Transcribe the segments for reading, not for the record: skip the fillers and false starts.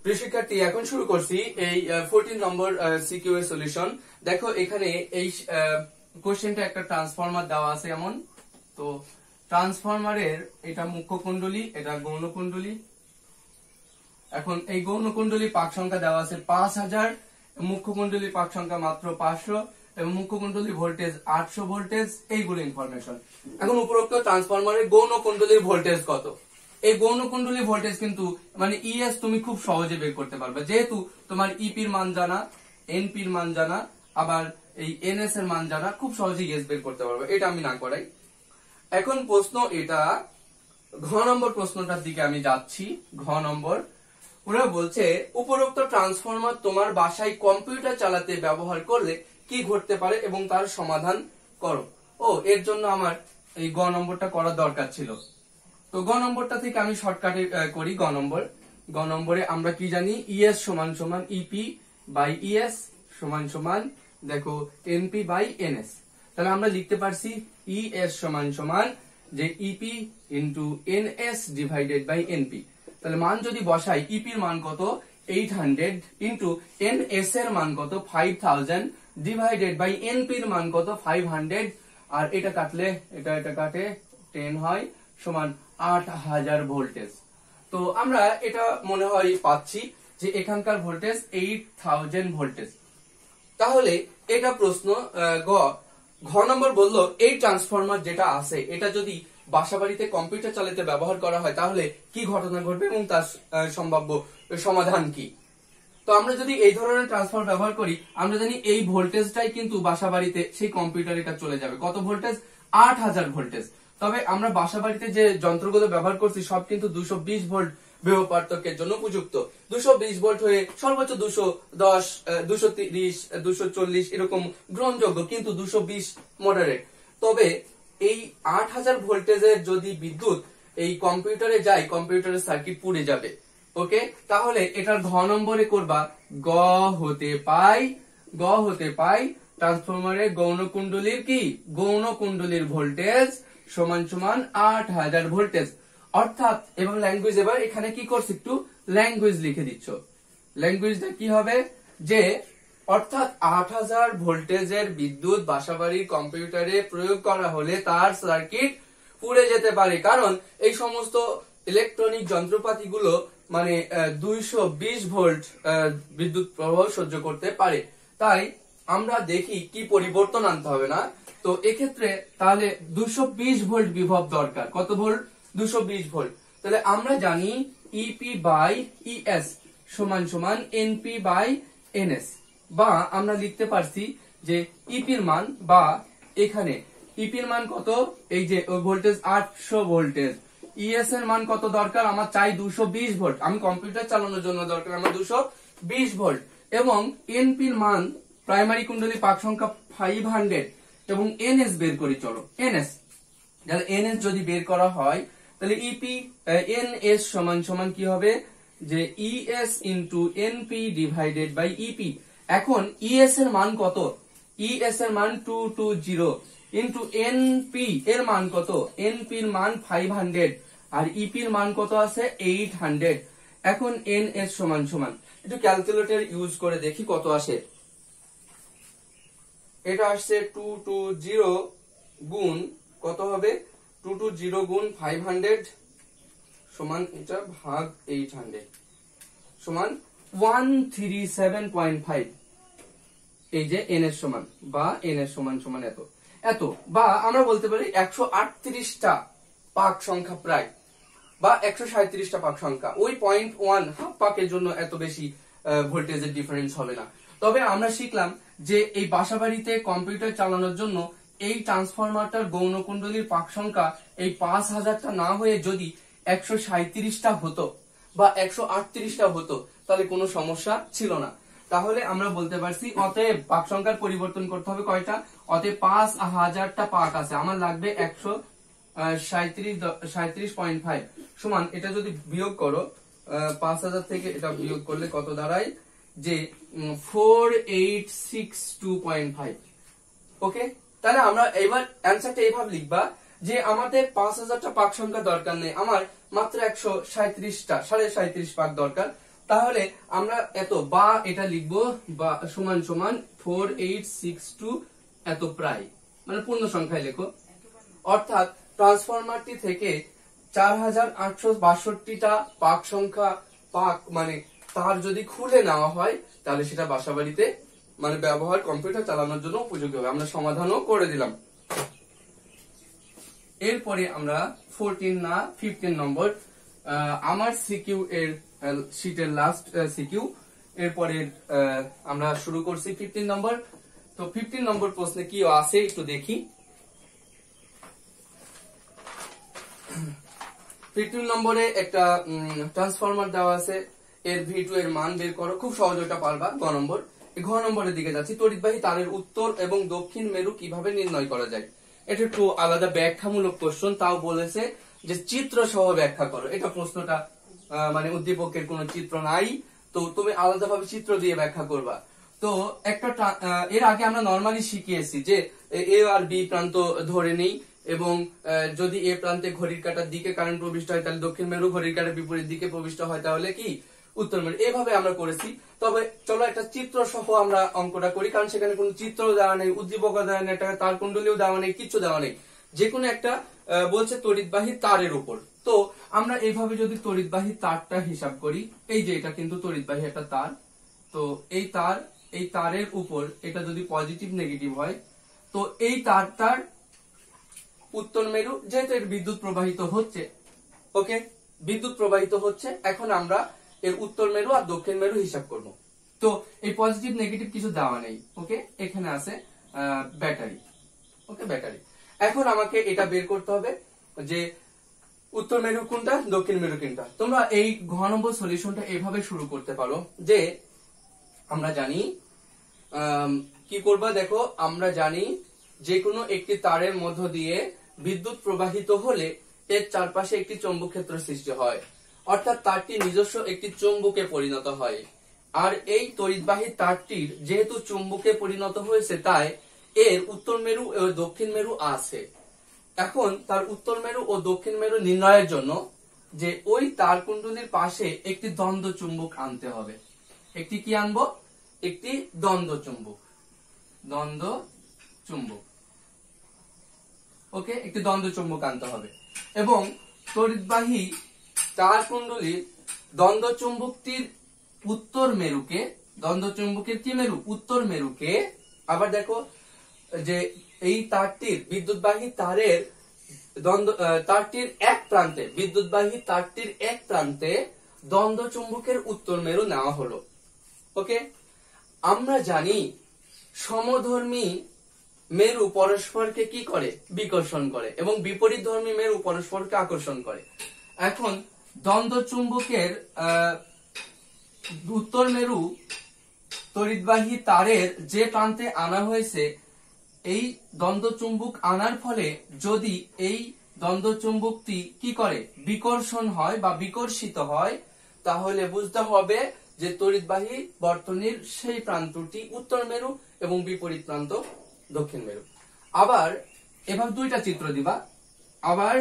প্রিয় শিক্ষার্থী, এখন শুরু করছি এই 14 নম্বর সিকিউ এর সলিউশন। দেখো এখানে এই কোশ্চেনটা একটা ট্রান্সফরমার দেওয়া আছে এমন। তো ট্রান্সফরমারের এটা মুখ্য কুণ্ডলী, এটা গৌণ কুণ্ডলী। এখন এই গৌণ কুণ্ডলী পাক সংখ্যা দেওয়া আছে 5000, মুখ্য কুণ্ডলী পাক সংখ্যা মাত্র 500 এবং মুখ্য কুণ্ডলী ভোল্টেজ 800 ভোল্টেজ, এইগুলো ইনফরমেশন। এখন উপরোক্ত ট্রান্সফরমারের গৌণ কুণ্ডলীর ভোল্টেজ কত? এই গৌণ কুণ্ডলী ভোল্টেজ কিন্তু মানে ইএস তুমি খুব সহজে বের করতে পারবে, যেহেতু তোমার ইপির মান জানা, এনপির মান জানা, আবার এই এনএস এর মান জানা, খুব সহজে ইএস বের করতে পারবে। এটা আমি না করাই। এখন প্রশ্ন এটা ঘ নম্বর প্রশ্নটার দিকে আমি যাচ্ছি। ঘ নম্বর ওরা বলছে উপরোক্ত ট্রান্সফরমার তোমার বাসায় কম্পিউটার চালাতে ব্যবহার করলে কি ঘটতে পারে এবং তার সমাধান করো। এর জন্য আমার এই গ নম্বরটা করার দরকার ছিল। তো গ নম্বরটা থেকে আমি শর্টকাটে করি। গ নম্বরে আমরা কি জানি? ইএস সমান সমান ইপি বাই ইএস সমান সমান দেখো এনপি বাই এনএস। তাহলে আমরা লিখতে পারছি ইএস সমান সমান যে EP into NS divided by NP. তাহলে মান যদি বসাই, ইপির মান কত 800 ইন্টু এনএস এর মান কত 5000 ডিভাইডেড বাই এনপির মান কত 500, আর এটা কাটলে এটা কাটে 10 হয় সমান 8000 ভোল্টেজ। তো আমরা এটা মনে হয় পাচ্ছি যে এখানকার ভোল্টেজ 8000 ভোল্টেজ। তাহলে এটা প্রশ্ন ঘ নম্বর বলল এই ট্রান্সফরমার যেটা আছে এটা যদি বাসাবাড়িতে কম্পিউটার চালাতে ব্যবহার করা হয় তাহলে কি ঘটনা ঘটবে এবং তার সম্ভাব্য সমাধান কি। তো আমরা যদি এই ধরনের ট্রান্সফরমার ব্যবহার করি, আমরা জানি এই ভোল্টেজটাই কিন্তু বাসাবাড়িতে সেই কম্পিউটারে এটা চলে যাবে। কত ভোল্টেজ? 8000 ভোল্টেজ। তবে আমরা বাসাবাড়িতে যে যন্ত্রগুলো ব্যবহার করছি সব কিন্তু 220 ভোল্ট বিভব পার্থক্যের জন্য উপযুক্ত। 220 ভোল্ট হয়ে সর্বোচ্চ 210, 230, 240 এরকম গ্রহণযোগ্য, কিন্তু 220 মডারেট। তবে এই 8000 ভোল্টেজের যদি বিদ্যুৎ এই কম্পিউটারে যায়, কম্পিউটারের সার্কিট পুড়ে যাবে। ওকে, তাহলে এটার ঘ নম্বরে করবা গ হতে পাই ট্রান্সফরমারের গৌণ কুণ্ডলীর কি? গৌণ কুণ্ডলীর ভোল্টেজ সমান সমান 8000 ভোল্টেজ। অর্থাৎ এবং ল্যাঙ্গুয়েজ, এবার এখানে কি করছে একটু ল্যাঙ্গুয়েজ লিখে দিচ্ছ। ল্যাঙ্গুয়েজটা কি হবে? যে অর্থাৎ 8000 ভোল্টেজের বিদ্যুৎ বাসাবাড়ির কম্পিউটারে প্রয়োগ করা হলে তার সার্কিট পুড়ে যেতে পারে, কারণ এই সমস্ত ইলেকট্রনিক যন্ত্রপাতিগুলো মানে 220 ভোল্ট বিদ্যুৎ প্রবাহ সহ্য করতে পারে। তাই আমরা দেখি কি পরিবর্তন আনতে হবে না। তো এক্ষেত্রে তাহলে 220 ভোল্ট বিভব দরকার। কত ভোল্ট? 220 ভোল্ট। তাহলে আমরা জানি ইপি বাই ইএস সমান সমান এনপি বাই এনএস, বা আমরা লিখতে পারছি যে ইপির মান, বা এখানে ইপির মান কত? এই যে ওই ভোল্টেজ 800 ভোল্টেজ। ইএস এর মান কত দরকার? আমার চাই 220 ভোল্ট। আমি কম্পিউটার চালানোর জন্য দরকার আমার 220 ভোল্ট। এবং এনপির মান প্রাইমারি কুণ্ডলী পাক সংখ্যা 500 এবং এনএস বের করি। চলো এনএস, তাহলে এনএস যদি বের করা হয় তাহলে ইপি এনএস সমান সমান কি হবে? যে ES into NP divided by EP. এখন ইএস এর মান কত? ইএস এর মান 220 ইন্টু এনপি এর মান কত? এনপির মান 500 আর ইপির মান কত আছে? 800। এখন এনএস সমান সমান একটু ক্যালকুলেটর ইউজ করে দেখি কত আসে। এটা আসছে 220 গুণ কত হবে? 220 গুণ 500 সমান এটা ভাগ 800 সমান 137.5। এই যে এনএস সমান, বা এনএস সমান সমান এত, বা আমরা বলতে পারি 138টা পাক সংখ্যা প্রায়, বা 137টা পাক সংখ্যা। ওই 0.1 হাফ পাকের জন্য এত বেশি ভোল্টেজের ডিফারেন্স হবে না। তবে আমরা শিখলাম যে এই বাসাবাড়িতে কম্পিউটার চালানোর জন্য এই ট্রান্সফরমারটার গৌণ কুণ্ডলীর পাক সংখ্যা এই 5000টা না হয়ে যদি 137টা হতো বা 138টা হতো তাহলে কোনো সমস্যা ছিল না। তাহলে আমরা বলতে পারছি অতএব পাক সংখ্যার পরিবর্তন করতে হবে কয়টা? অতএব 5000টা পাক আছে, আমার লাগবে 137.5 সমান, এটা যদি বিয়োগ করো 5000 থেকে এটা বিয়োগ করলে কত দাঁড়ায়? যে 4862.5। ওকে, তাহলে আমরা এবার অ্যান্সারটা এইভাবে লিখবা যে আমাদের 5000টা পাক সংখ্যা দরকার নেই, আমার মাত্র 137টা 37.5 পাক দরকার। তাহলে আমরা এত বা এটা লিখবো বা সমান সমান 4862 এত প্রায়, মানে পূর্ণ সংখ্যায় লেখো। অর্থাৎ ট্রান্সফরমারটি থেকে 4862টা পাক সংখ্যা পাক মানে তার যদি খুলে নেওয়া হয় তাহলে সেটা বাসাবাড়িতে মানে ব্যবহার কম্পিউটার চালানোর জন্য উপযোগী হবে। আমরা সমাধানও করে দিলাম। এরপরে আমরা 14 না 15 নম্বর আমার সিকিউ এর শীটের লাস্ট সিকিউ, এরপরে আমরা শুরু করছি 15 নম্বর। তো 15 নম্বর প্রশ্নে কি আছে একটু দেখি। 15 নম্বরে একটা ট্রান্সফরমার দেওয়া আছে, এর V2 এর মান বের করো। খুব সহজ, ওটা পারবা। ঘ নম্বরের দিকে যাচ্ছি। তড়িৎবাহী তারের উত্তর এবং দক্ষিণ মেরু কিভাবে নির্ণয় করা যায়। এটা একটু আলাদা ব্যাখ্যামূলক প্রশ্ন, তাও বলেছে যে চিত্র সহ ব্যাখ্যা করো। এটা প্রশ্নটা মানে উদ্দীপকের কোনো চিত্র নাই, তো তুমি আলাদাভাবে চিত্র দিয়ে ব্যাখ্যা করবা। তো একটা এর আগে আমরা নরমালি শিখিয়েছি যে এ আর বি প্রান্ত ধরে নেই, এবং যদি এ প্রান্তে ঘড়ির কাঁটার দিকে কারেন্ট প্রবিষ্ট হয় তাহলে দক্ষিণ মেরু, ঘড়ির কাঁটার বিপরীত দিকে প্রবিষ্ট হয় তাহলে কি উত্তর মেরু। এভাবে আমরা করেছি। তবে চলো একটা চিত্র সহ আমরা অঙ্কটা করি, কারণ সেখানে কোনো চিত্র দেওয়া নেই, উদ্দীপক দেওয়া নেই, একটা তার কুণ্ডলীও দেওয়া নেই, কিচ্ছু দেওয়া নেই। যে কোনো একটা বলছে তড়িৎবাহী তারের উপর। তো আমরা এইভাবে যদি তড়িৎবাহী তারটা হিসাব করি, এই যে এটা কিন্তু তড়িৎবাহী একটা তার, তো এই তারের উপর এটা যদি পজিটিভ নেগেটিভ হয়, তো এই তারটার উত্তর মেরু, যেহেতু এর বিদ্যুৎ প্রবাহিত হচ্ছে, ওকে বিদ্যুৎ প্রবাহিত হচ্ছে, এখন আমরা এর উত্তর মেরু আর দক্ষিণ মেরু হিসাব করব। তো এই পজিটিভ নেগেটিভ কিছু দেওয়া নেই, ওকে এখানে আছে ব্যাটারি, ওকে ব্যাটারি। এখন আমাকে এটা বের করতে হবে যে উত্তর মেরু কোনটা, দক্ষিণ মেরু কোনটা। তোমরা এই ঘ নম্বর সলিউশনটা এভাবে শুরু করতে পারো যে আমরা জানি কি করবা, দেখো আমরা জানি যে কোনো একটি তারের মধ্য দিয়ে বিদ্যুৎ প্রবাহিত হলে এর চারপাশে একটি চৌম্বক ক্ষেত্র সৃষ্টি হয়, অর্থাৎ তারটি নিজস্ব একটি চুম্বকে পরিণত হয়। আর এই তড়িৎবাহী তারটির যেহেতু চুম্বকে পরিণত হয়েছে, তাই এর উত্তর মেরু ও দক্ষিণ মেরু আছে। এখন তার উত্তর মেরু ও দক্ষিণ মেরু নির্ণয়ের জন্য যে ওই তার কুণ্ডলীর পাশে একটি দ্বন্দ্ব চুম্বক আনতে হবে। একটি কি আনবো, একটি দ্বন্দ্ব চুম্বক, দ্বন্দ্ব চুম্বক, ওকে একটি দ্বন্দ্ব চুম্বক আনতে হবে। এবং তড়িৎবাহী তার কুণ্ডলীর দ্বন্দ্ব চুম্বকটির উত্তর মেরুকে, দ্বন্দ্ব চুম্বকের কি মেরু, উত্তর মেরুকে, আবার দেখো যে এই তারটির বিদ্যুৎবাহী তারের তারটির এক প্রান্তে, বিদ্যুৎবাহী তারটির এক প্রান্তে দ্বন্দ্ব চুম্বকের উত্তর মেরু নেওয়া হলো। ওকে আমরা জানি সমধর্মী মেরু পরস্পরকে কি করে, বিকর্ষণ করে, এবং বিপরীত ধর্মী মেরু পরস্পরকে আকর্ষণ করে। এখন দ্বন্দ্ব চুম্বকের উত্তর মেরু তড়িৎবাহী তারের যে প্রান্তে আনা হয়েছে, এই দ্বন্দ্ব চুম্বক আনার ফলে যদি এই দ্বন্দ্ব চুম্বকটি কি করে, বিকর্ষণ হয় বা বিকর্ষিত হয়, তাহলে বুঝতে হবে যে তড়িৎবাহী বর্তনীর সেই প্রান্তটি উত্তর মেরু এবং বিপরীত প্রান্ত দক্ষিণ মেরু। আবার এভাবে দুইটা চিত্র দিবা, আবার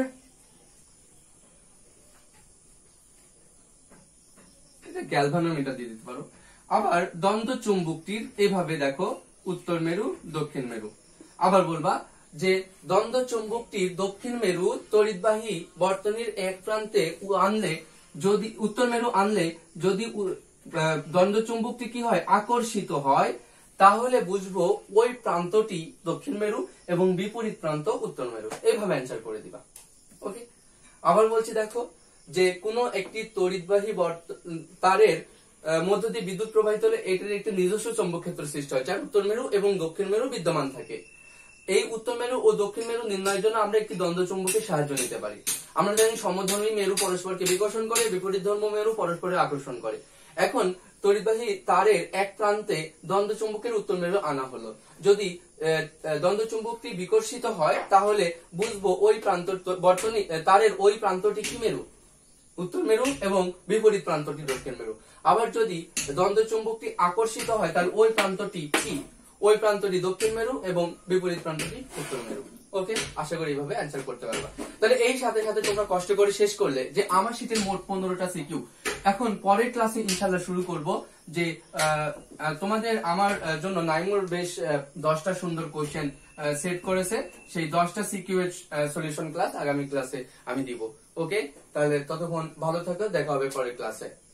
গ্যালভানোমিটার দিয়ে দিতে পারো। আবার দ্বন্দ্ব চুম্বকটির এভাবে দেখো উত্তর মেরু দক্ষিণ মেরু। আবার বলবা যে দ্বন্দ্ব চুম্বকটির দক্ষিণ মেরু তড়িৎবাহী বর্তনীর এক প্রান্তে আনলে, যদি উত্তর মেরু আনলে যদি দ্বন্দ্ব চুম্বকটি কি হয়, আকর্ষিত হয়, তাহলে বুঝবো ওই প্রান্তটি দক্ষিণ মেরু এবং বিপরীত প্রান্ত উত্তর মেরু। এইভাবে অ্যান্সার করে দিবা। ওকে আবার বলছি দেখো যে কোনো একটি তড়িৎবাহী তারের মধ্য দিয়ে বিদ্যুৎ প্রবাহিত হলে এটার একটি নিজস্ব চৌম্বক ক্ষেত্র সৃষ্টি হয়, যার উত্তর মেরু এবং দক্ষিণ মেরু বিদ্যমান থাকে। এই উত্তর মেরু ও দক্ষিণ মেরু নির্ণয়ের জন্য আমরা একটি দ্বন্দ্ব চুম্বকের সাহায্য নিতে পারি। আমরা জানি সমধর্মী মেরু পরস্পরকে বিকর্ষণ করে, বিপরীত ধর্ম মেরু পরস্পরের আকর্ষণ করে। এখন তড়িৎবাহী তারের এক প্রান্তে দ্বন্দ্ব চুম্বকের উত্তর মেরু আনা হলো, যদি দ্বন্দ্ব চুম্বকটি বিকর্ষিত হয় তাহলে বুঝবো ওই প্রান্ত বর্তনী তারের ওই প্রান্তটি কি মেরু, উত্তর মেরু, এবং বিপরীত প্রান্তটি দক্ষিণ মেরু। আবার যদি দ্বন্দ্ব চুম্বকটি আকর্ষিত হয় তাহলে ওই প্রান্তটি কি, ওই প্রান্তটি দক্ষিণ মেরু এবং বিপরীত প্রান্তটি উত্তর মেরু। ওকে, আশা করি এইভাবে অ্যান্সার করতে পারবা। তাহলে এই সাথে সাথে তোমরা কষ্ট করে শেষ করলে যে আমার শীটের মোট 15টা সিকিউ। এখন পরের ক্লাসে ইনশাল্লাহ শুরু করব যে তোমাদের আমার জন্য নাইমুর বেশ 10টা সুন্দর কোশ্চেন সেট করেছে, সেই 10টা সিকিউ এর সলিউশন ক্লাস আগামী ক্লাসে আমি দিব। ওকে, তাহলে ততক্ষণ ভালো থাকো, দেখা হবে পরের ক্লাসে।